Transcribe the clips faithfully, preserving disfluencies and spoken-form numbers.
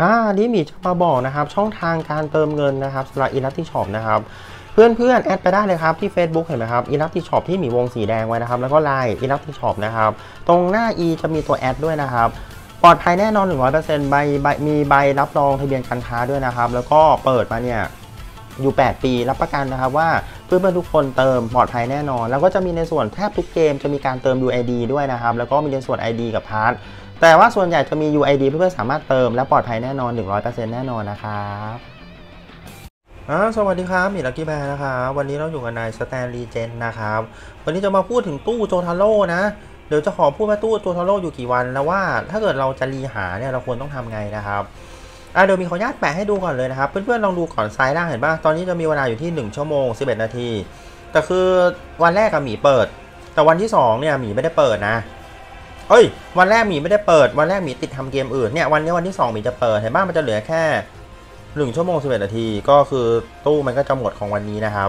อ่านี้มีจะมาบอกนะครับช่องทางการเติมเงินนะครับสำหรับ Elasticนะครับเพื่อนเพื่อนแอดไปได้เลยครับที่ Facebook เห็นไหมครับ Elastic Shop ที่มีวงสีแดงไว้นะครับแล้วก็ ไลน์ Elastic Shop นะครับตรงหน้า E จะมีตัวแอดด้วยนะครับปลอดภัยแน่นอน หนึ่งร้อยเปอร์เซ็นต์ ใบใบมีใบรับรองทะเบียนการค้าด้วยนะครับแล้วก็เปิดมาเนี่ยอยู่แปดปีรับประกันนะครับว่าเพื่อนๆทุกคนเติมปลอดภัยแน่นอนแล้วก็จะมีในส่วนแทบทุกเกมจะมีการเติม ยู ไอ ดี ด้วยนะครับแล้วก็มีในส่วน ไอ ดี กับพาร์ทแต่ว่าส่วนใหญ่จะมี ยู ไอ ดี เพื่อนๆสามารถเติมและปลอดภัยแน่นอน หนึ่งร้อยเปอร์เซ็นต์ แน่นอนนะครับอ่าสวัสดีครับมีลักกี้แบร์นะครับวันนี้เราอยู่กันในสแตนลีเจนนะครับวันนี้จะมาพูดถึงตู้โจทาโร่นะเดี๋ยวจะขอพูดว่าตู้โจทาโร่อยู่กี่วันแล้วว่าถ้าเกิดเราจะรีหาเนี่ยเราควรต้องทำไงนะครับอ่าเดี๋ยวมีขออนุญาตแปะให้ดูก่อนเลยนะครับเพื่อนๆลองดูก่อนซ้ายล่างเห็นป่ะตอนนี้จะมีเวลาอยู่ที่หนึ่งชั่วโมงสิบเอ็ดนาทีแต่คือวันแรกกับหมีเปิดแต่วันที่สองเนี่ยหมีไม่ได้เปิดนะเอ้ยวันแรกหมีไม่ได้เปิดวันแรกหมีติดทำเกมอื่นเนี่ยวันนี้วันที่สองหมีจะเปิดเห็นป่ะมันจะเหลือแค่หนึ่งชั่วโมงสิบเอ็ดนาทีก็คือตู้มันก็จะหมดของวันนี้นะครับ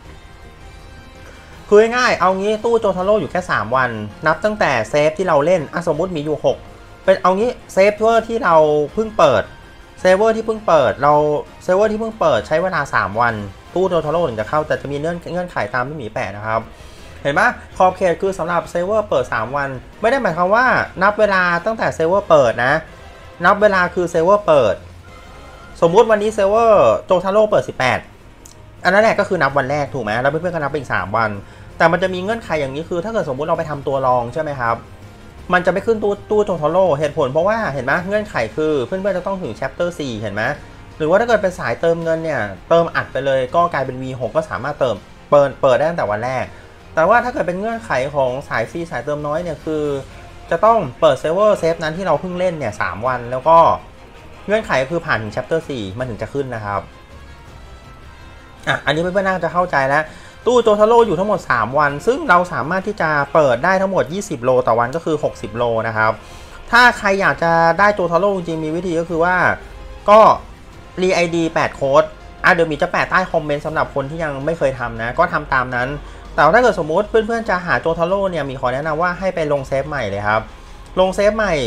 คือง่ายๆเอางี้ตู้โจทาโร่อยู่แค่สามวันนับตั้งแต่เซฟที่เราเล่นอ่ะสมมุติมีอยู่หกเป็นเอางี้เซฟเวอร์ที่เราเพิ่งเปิดเซฟเวอร์ที่เพิ่งเปิดเราเซฟเวอร์ที่เพิ่งเปิดใช้เวลาสามวันตู้โจทาโร่ถึงจะเข้าแต่จะมีเงื่อนเงื่อนไขตามที่หมีแปะนะครับเห็นไหมขอบเขตคือสำหรับเซฟเวอร์เปิดสามวันไม่ได้หมายความว่านับเวลาตั้งแต่เซฟเวอร์เปิดนะนับเวลาคือเซฟเวอร์เปิดสมมุติวันนี้เซฟเวอร์โจทาโร่เปิดสิบแปดอันนั้นแหละก็คือนับวันแรกถูกไหมแล้วเพื่อนๆก็นับไปอีกสามวันแต่มันจะมีเงื่อนไขอย่างนี้คือถ้าเกิดสมมุติเราไปทำตัวรองใช่ไหมครับมันจะไม่ขึ้นตู้ตู้โจทาโร่เหตุผลเพราะว่าเห็นไหมเงื่อนไขคือเพื่อนๆจะต้องถึง chapter สี่เห็นไหมหรือว่าถ้าเกิดเป็นสายเติมเงินเนี่ยเติมอัดไปเลยก็กลายเป็น วี หก ก็สามารถเติมเปิดเปิดได้ตั้งแต่วันแรกแต่ว่าถ้าเกิดเป็นเงื่อนไขของสายฟรีสายเติมน้อยเนี่ยคือจะต้องเปิดเซิร์ฟเวอร์เซฟนั้นที่เราเพิ่งเล่นเนี่ยสามวันแล้วก็เงื่อนไขคือผ่านถึง chapter สี่มันถึงจะขึ้นนะครับอ่ะอันนี้เพื่อนๆน่าจะเข้าใจแล้วตู้โจทาโร่อยู่ทั้งหมดสามวันซึ่งเราสามารถที่จะเปิดได้ทั้งหมดยี่สิบโลต่อวันก็คือหกสิบโลนะครับถ้าใครอยากจะได้โจทาโร่จริงๆมีวิธีก็คือว่าก็รี ไอ ดี แปดโค้ดอ่ะเดี๋ยวมีจะแปะใต้คอมเมนต์สำหรับคนที่ยังไม่เคยทำนะก็ทำตามนั้นแต่ถ้าเกิดสมมติเพื่อนๆจะหาโจทาโร่เนี่ยมีขอแนะนำว่าให้ไปลงเซฟใหม่เลยครับลงเซฟใหม่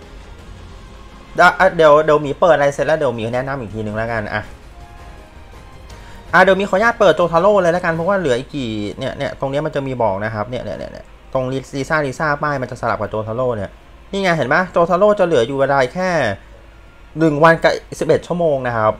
เดี๋ยวเดี๋ยวมีเปิดอะไรเสร็จแล้วเดี๋ยวมีแนะนำอีกทีหนึ่งแล้วกันอ่ะอ่ะเดี๋ยวมีขออนุญาตเปิดโจทาโร่เลยแล้วกันเพราะว่าเหลืออีกกี่เนี่ยเนี่ยตรงนี้มันจะมีบอกนะครับเนี่ยเนี่ยเนี่ยตรงลิซ่าลิซ่าป้ายมันจะสลับกับโจทาโร่เนี่ยนี่ไงเห็นไหมโจทาโร่จะเหลืออยู่เวลาแค่หนึ่งวันกับสิบเอ็ดชั่วโมงนะครับ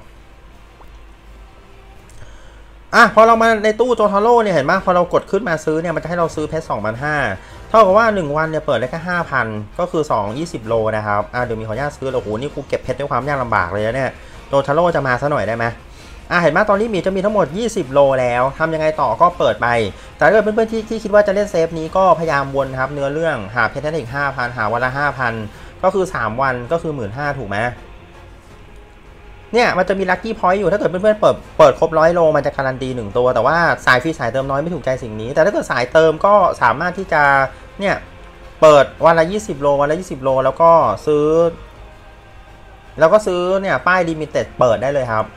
อ่ะพอเรามาในตู้โจทาโร่เนี่ยเห็นไหมพอเรากดขึ้นมาซื้อเนี่ยมันจะให้เราซื้อเพชร สองพันห้าร้อย เท่ากับว่าหนึ่งวันเนี่ยเปิดได้แค่ ห้าพัน ก็คือสอง ยี่สิบโลนะครับอ่ะเดี๋ยวมีขออนุญาตซื้อโอ้โหนี่กูเก็บเพชรด้วยความยากลำบากเลยนะเนี่ยโจทาโร่จะมาซะหน่อยได้ไหมอ่ะเห็นไหมตอนนี้มีจะมีทั้งหมดยี่สิบโลแล้วทำยังไงต่อก็เปิดไปแต่ถ้าเกิดเพื่อนๆที่ที่คิดว่าจะเล่นเซฟนี้ก็พยายามวนครับเนื้อเรื่องหาเพชรได้อีก ห้าพัน หาวันละ ห้าพัน ก็คือสามวันก็คือ หนึ่งหมื่นห้าพัน ถูกไหมเนี่ยมันจะมีลัคกี้พอยต์อยู่ถ้าเกิดเพื่อนๆเปิดเปิดครบร้อยโลมันจะการันตีหนึ่งตัวแต่ว่าสายฟรีสายเติมน้อยไม่ถูกใจสิ่งนี้แต่ถ้าเกิดสายเติมก็สามารถที่จะเนี่ยเปิดวันละยี่สิบโลวันละยี่สิบโลแล้วก็ซื้อแล้วก็ซื้อเนี่ยป้ายลิมิเต็ดเปิดได้เลยครับ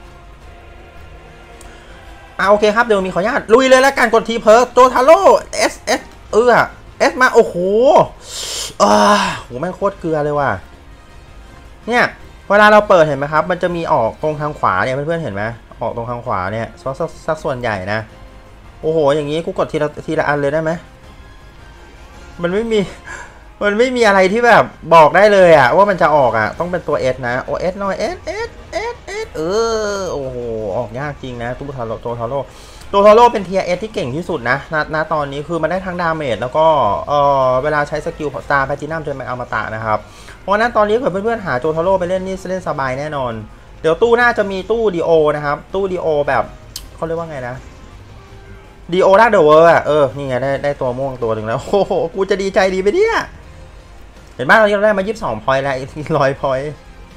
อ่าโอเคครับเดี๋ยวมีขออนุญาตลุยเลยแล้วกันกดทีเพิร์กโจทาโร่เอสเอสเออเอสมาโอ้โหอ่าโหแม่งโคตรเกลือเลยว่ะเนี่ยเวลาเราเปิดเห็นไหมครับมันจะมีออกตรงทางขวาเนี่ยเพื่อนๆเห็นไหมออกตรงทางขวาเนี่ยสักส่วนใหญ่นะโอ้โหอย่างนี้กูกดทีละทีละอันเลยได้ไหมมันไม่มีมันไม่มีอะไรที่แบบบอกได้เลยอะว่ามันจะออกอะต้องเป็นตัว S นะโอ S หน่อย S S S S เออโอ้โหออกยากจริงนะตู้ทาโร่โจทาโร่โจทาโร่เป็นเทียร์ S ที่เก่งที่สุดนะณณตอนนี้คือมันได้ทั้งดาเมจแล้วก็เออเวลาใช้สกิลสตาร์แพทินัมจนเป็นอมตะนะครับเพราะนั้นตอนนี้เกิดเพื่อนๆหาโจทาโร่ไปเล่นนี่เล่นสบายแน่นอนเดี๋ยวตู้น่าจะมีตู้ดีโอนะครับตู้ดีโอแบบเขาเรียกว่าไงนะดีโอล่าเดอะเวอร์อ่ะเออนี่ไงได้ได้ตัวม่วงตัวหนึ่งแล้วโอ้โหกูจะดีใจดีไปเนี่ยเห็นบ้านเราได้มายี่สิบสองพอยต์แล้วอีกร้อยพอยต์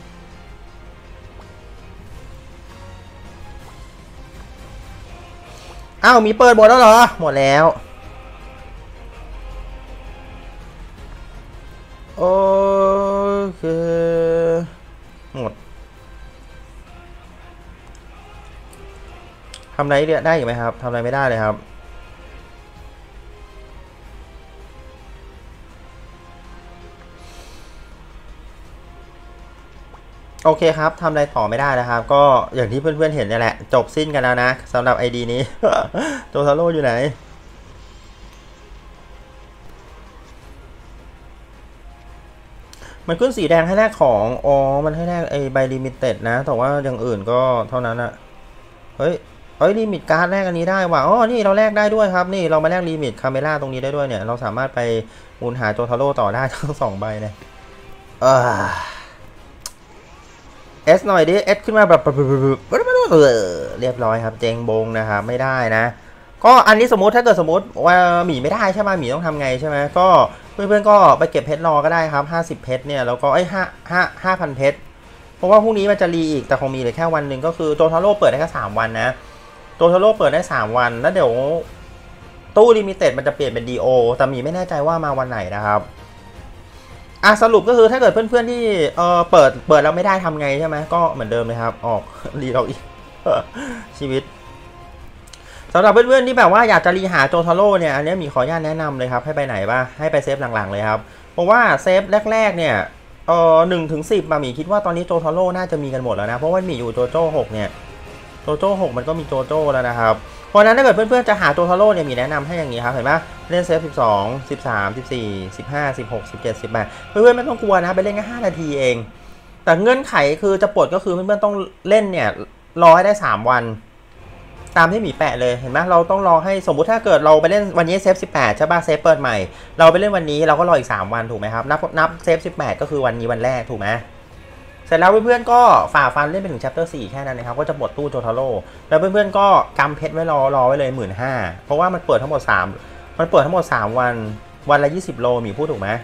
อ้าวมีเปิดหมดแล้วเหรอหมดแล้วโอเคหมดทำอะไรได้อีกไหมครับทำอะไรไม่ได้เลยครับโอเคครับทำอะไรต่อไม่ได้นะครับก็อย่างที่เพื่อนๆเห็นนี่แหละจบสิ้นกันแล้วนะสำหรับ ไอ ดี นี้ โจทาโร่อยู่ไหนมันขึ้นสีแดงให้แลกของอ๋อมันให้แลกไอ้ใบลิมิเต็ดนะแต่ว่าอย่างอื่นก็เท่านั้นอะเฮ้ยเฮ้ยลิมิตการ์ดแลกอันนี้ได้ว่ะอ๋อนี่เราแลกได้ด้วยครับนี่เรามาแลกลิมิตคาเมล่าตรงนี้ได้ด้วยเนี่ยเราสามารถไปมูลหาโจทาโร่ต่อได้ทั้งสองใบเลยเออเอสหน่อยดิเอสขึ้นมาแบบเรียบร้อยครับเจงบงนะครับไม่ได้นะก็อันนี้สมมติถ้าเกิดสมมติว่าหมีไม่ได้ใช่ไหมหมีต้องทำไงใช่ไหมก็เพื่อนๆก็ไปเก็บเพชรรอก็ได้ครับห้าสิบเพชรเนี่ยแล้วก็ไอ้ห้าห้าห้าพันเพชรเพราะว่าพรุ่งนี้มันจะรีอีกแต่คงมีเหลือแค่วันหนึ่งก็คือโจทาโร่เปิดได้แค่สามวันนะโจทาโร่เปิดได้สามวันแล้วเดี๋ยวตู้ลิมิเต็ดมันจะเปลี่ยนเป็นดีโอแต่หมีไม่แน่ใจว่ามาวันไหนนะครับอ่ะสรุปก็คือถ้าเกิดเพื่อนๆที่เออเปิดเปิดแล้วไม่ได้ทำไงใช่ไหมก็เหมือนเดิมเลยครับออกรีเราอีกชีวิตสำหรับเพื่อนๆที่แบบว่าอยากจะรีหาโจทาโร่เนี่ยอันนี้มีขออนุญาตแนะนำเลยครับให้ไปไหนบ้างให้ไปเซฟหลังๆเลยครับเพราะว่าเซฟแรกๆเนี่ยเออหนึ่งถึงสิบมาหมีคิดว่าตอนนี้โจทาโร่น่าจะมีกันหมดแล้วนะเพราะว่ามีอยู่โจโจ้หกเนี่ยโจโจ้หกมันก็มีโจโจ้แล้วนะครับเพราะนั้นถ้าเกิดเพื่อนๆจะหาโจทาโร่เนี่ยมีแนะนำให้อย่างนี้ครับเห็นไหมเล่นเซฟสิบสอง สิบสาม สิบสี่ สิบห้า สิบหก สิบเจ็ด สิบแปดเพื่อนๆไม่ต้องกลัวนะไปเล่นแค่ห้านาทีเองแต่เงื่อนไขคือจะปลดก็คือเพื่อนๆต้องเล่นเนี่ยรอให้ได้สามวันตามที่หมีแปะเลยเห็นไหมเราต้องรอให้สมมุติถ้าเกิดเราไปเล่นวันนี้เซฟสิบแปดใช่ป่ะเซฟเปิดใหม่เราไปเล่นวันนี้เราก็รออีกสามวันถูกไหมครับนับนับเซฟสิบแปดก็คือวันนี้วันแรกถูกไหมเสร็จแล้วเพื่อนๆก็ฝ่าฟันเล่นไปถึง chapter สี่แค่นั้นนะครับก็จะปลดตู้โจทาโร่แล้วเพื่อนๆก็กำเพชรไว้รอรอไว้เลย หนึ่งหมื่นห้าพัน เพราะว่ามันเปิดทั้งหมดสามมันเปิดทั้งหมดสามวันวันละยี่สิบโลหมีพูดถูกไหม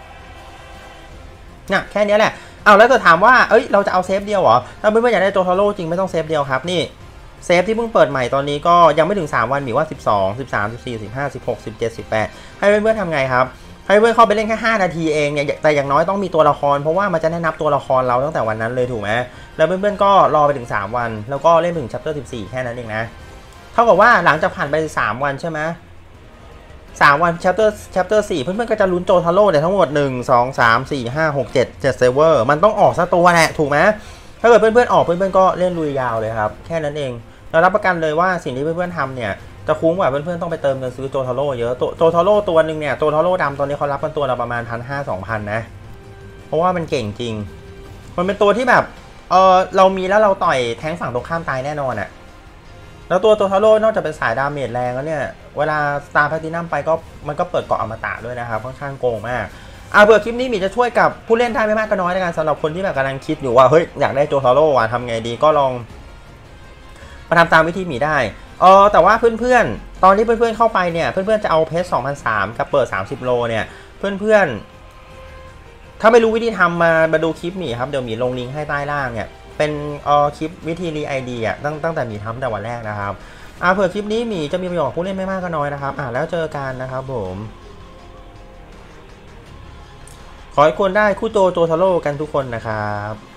เนี่ยแค่นี้แหละเอาแล้วจะถามว่าเอ้ยเราจะเอาเซฟเดียวเหรอถ้าเพื่อนๆอยากได้โจทาโร่จริงไม่ต้องเซฟเดียวครับนี่เซฟที่เพิ่งเปิดใหม่ตอนนี้ก็ยังไม่ถึงสามวันมีว่าสิบสอง สิบสาม สิบสี่ สิบห้า สิบหก สิบเจ็ด สิบแปดให้เพื่อนๆทำไงครับให้เพื่อนเข้าไปเล่นแค่ห้านาทีเองเนี่ยแต่อย่างน้อยต้องมีตัวละครเพราะว่ามันจะแนะนำตัวละครเราตั้งแต่วันนั้นเลยถูกไหมแล้วเพื่อนๆก็รอไปถึงสามวันแล้วก็เล่นถึง chapter สิบสี่แค่นั้นเองนะเท่ากับว่าหลังจากผ่านไปสามวันใช่ไหมสามวัน chapter chapter สี่เพื่อนๆก็จะลุ้นโจทาโร่เนี่ยทั้งหมดหนึ่ง สอง สาม สี่ ห้า หก เจ็ด เจ็ดเซเวอร์มันต้องออกซะตัวแหละถูกไหมถ้าเกิดเพื่อนๆออกเพื่อนๆก็เล่นลุยยาวเลยครับแค่นั้นเองเรารับประกันเลยว่าสิ่งที่เพื่อนๆทำเนี่ยจะคุ้มกว่าเพื่อนๆต้องไปเติมเงินซื้อโจทาโร่เยอะโจทาโร่ตัวหนึ่งเนี่ยโจทาโร่ดำตอนนี้เขารับกันตัวเราประมาณพันห้าสองพันนะเพราะว่ามันเก่งจริงมันเป็นตัวที่แบบเออเรามีแล้วเราต่อยแทงฝั่งตรงข้ามตายแน่นอนอะแล้วตัวโจทาโร่นอกจากเป็นสายดาเมจแรงแล้วเนี่ยเวลาสตาร์แพลตินัมไปก็มันก็เปิดเกาะอมตะด้วยนะครับค่อนข้างโกงมากอ่าเผื่อคลิปนี้มีจะช่วยกับผู้เล่นได้ไม่มากก็น้อยในการสำหรับคนที่แบบกำลังคิดอยู่ว่าเฮ้ยอยากได้โจทาโร่ว่ะทำไงดีก็ลองมาทำตามวิธีหมีได้เออแต่ว่าเพื่อนๆตอนที่เพื่อนๆเข้าไปเนี่ยเพื่อนๆจะเอาเพชร สองพันสามร้อย กับเปิดสามสิบโลเนี่ยเพื่อนๆถ้าไม่รู้วิธีทำมามาดูคลิปหมีครับเดี๋ยวหมีลงลิงก์ให้ใต้ล่างเนี่ยเป็นเออคลิปวิธีรีไอเดียตั้งตั้งแต่หมีทำแต่วันแรกนะครับอ่าเผื่อคลิปนี้หมีจะมีประโยชน์กับผู้เล่นไม่มากก็น้อยนะครับอ่าแล้วเจอกันนะครับผมขอให้คนได้คู่โจโจทาโร่กันทุกคนนะครับ